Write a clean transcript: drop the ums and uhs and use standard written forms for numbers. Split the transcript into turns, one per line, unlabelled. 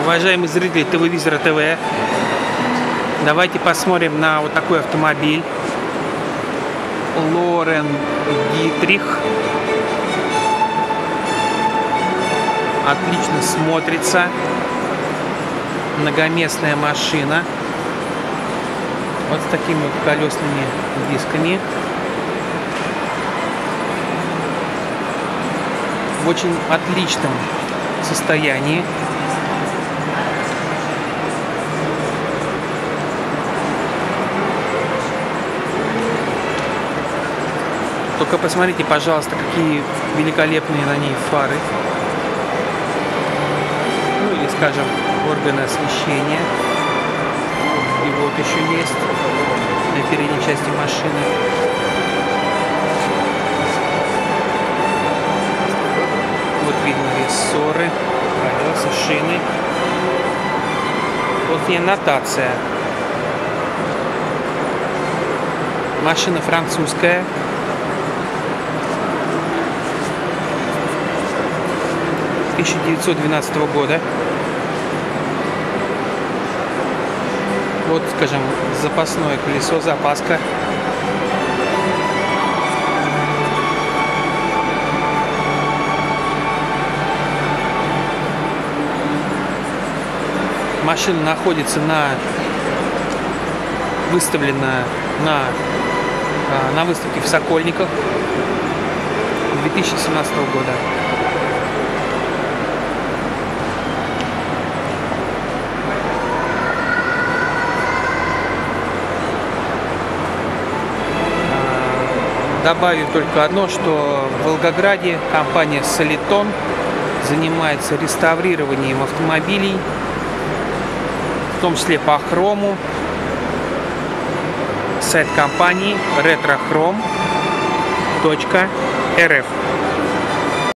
Уважаемые зрители телевизора ТВ, давайте посмотрим на вот такой автомобиль. Лорен Дитрих. Отлично смотрится. Многоместная машина. Вот с такими вот колесными дисками. В очень отличном состоянии. Только посмотрите, пожалуйста, какие великолепные на ней фары. Ну или, скажем, органы освещения. И вот еще есть на передней части машины. Вот видно рессоры, колеса, шины. Вот и нотация. Машина французская. 1912 года. Вот, скажем, запасное колесо, запаска. Машина находится выставлена на выставке в Сокольниках 2017 года. Добавим только одно, что в Волгограде компания Солитон занимается реставрированием автомобилей, в том числе по хрому. Сайт компании retrochrom.rf.